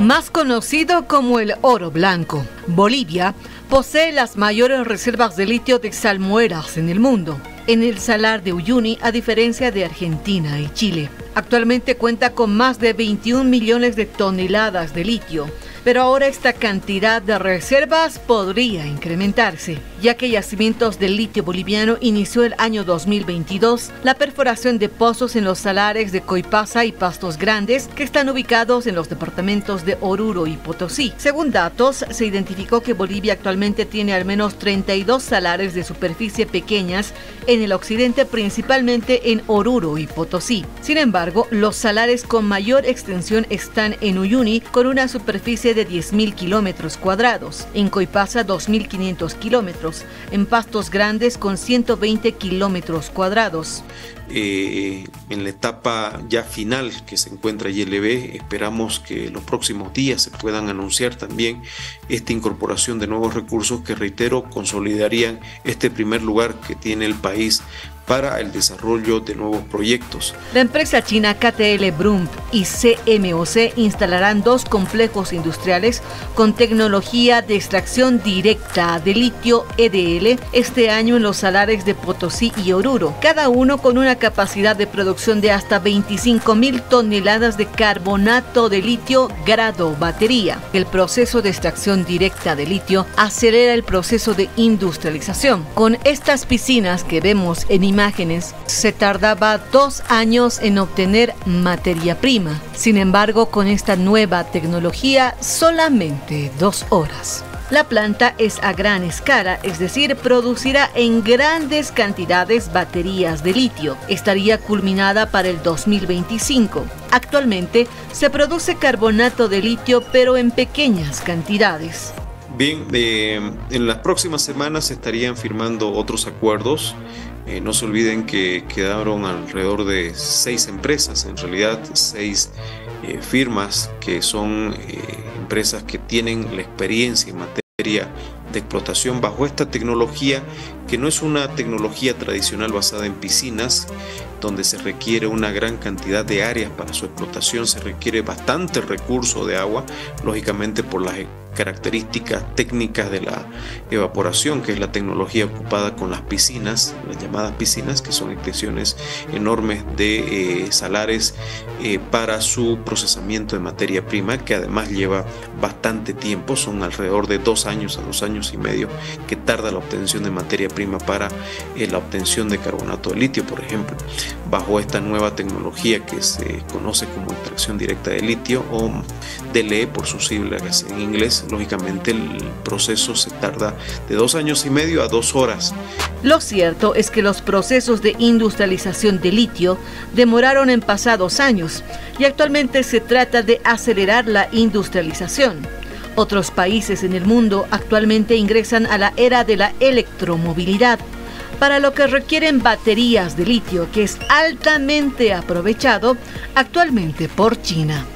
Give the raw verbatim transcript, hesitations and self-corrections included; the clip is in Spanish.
Más conocido como el oro blanco, Bolivia posee las mayores reservas de litio de salmueras en el mundo, en el Salar de Uyuni, a diferencia de Argentina y Chile. Actualmente cuenta con más de veintiún millones de toneladas de litio, pero ahora esta cantidad de reservas podría incrementarse, ya que Yacimientos del Litio Boliviano inició el año dos mil veintidós la perforación de pozos en los salares de Coipasa y Pastos Grandes, que están ubicados en los departamentos de Oruro y Potosí. Según datos, se identificó que Bolivia actualmente tiene al menos treinta y dos salares de superficie pequeñas en el occidente, principalmente en Oruro y Potosí. Sin embargo, los salares con mayor extensión están en Uyuni, con una superficie de diez mil kilómetros cuadrados, en Coipasa dos mil quinientos kilómetros, en Pastos Grandes con ciento veinte kilómetros cuadrados. Eh, en la etapa ya final que se encuentra Y L B, esperamos que los próximos días se puedan anunciar también esta incorporación de nuevos recursos que, reitero, consolidarían este primer lugar que tiene el país para el desarrollo de nuevos proyectos. La empresa china K T L Brump y C M O C instalarán dos complejos industriales con tecnología de extracción directa de litio E D L este año en los salares de Potosí y Oruro, cada uno con una capacidad de producción de hasta veinticinco mil toneladas de carbonato de litio grado batería. El proceso de extracción directa de litio acelera el proceso de industrialización. Con estas piscinas que vemos en imágenes, se tardaba dos años en obtener materia prima. Sin embargo, con esta nueva tecnología, solamente dos horas. La planta es a gran escala, es decir, producirá en grandes cantidades baterías de litio. Estaría culminada para el dos mil veinticinco. Actualmente se produce carbonato de litio, pero en pequeñas cantidades. Bien, eh, en las próximas semanas se estarían firmando otros acuerdos. Eh, no se olviden que quedaron alrededor de seis empresas, en realidad seis eh, firmas que son eh, empresas que tienen la experiencia en materia de explotación bajo esta tecnología, que no es una tecnología tradicional basada en piscinas, donde se requiere una gran cantidad de áreas para su explotación, se requiere bastante recurso de agua, lógicamente por las características técnicas de la evaporación, que es la tecnología ocupada con las piscinas, las llamadas piscinas, que son extensiones enormes de eh, salares eh, para su procesamiento de materia prima, que además lleva bastante tiempo, son alrededor de dos años a dos años y medio que tarda la obtención de materia prima para eh, la obtención de carbonato de litio, por ejemplo. Bajo esta nueva tecnología que se conoce como extracción directa de litio, o D L E por sus siglas en inglés, lógicamente el proceso se tarda de dos años y medio a dos horas. Lo cierto es que los procesos de industrialización de litio demoraron en pasados años y actualmente se trata de acelerar la industrialización. Otros países en el mundo actualmente ingresan a la era de la electromovilidad, para lo que requieren baterías de litio, que es altamente aprovechado actualmente por China.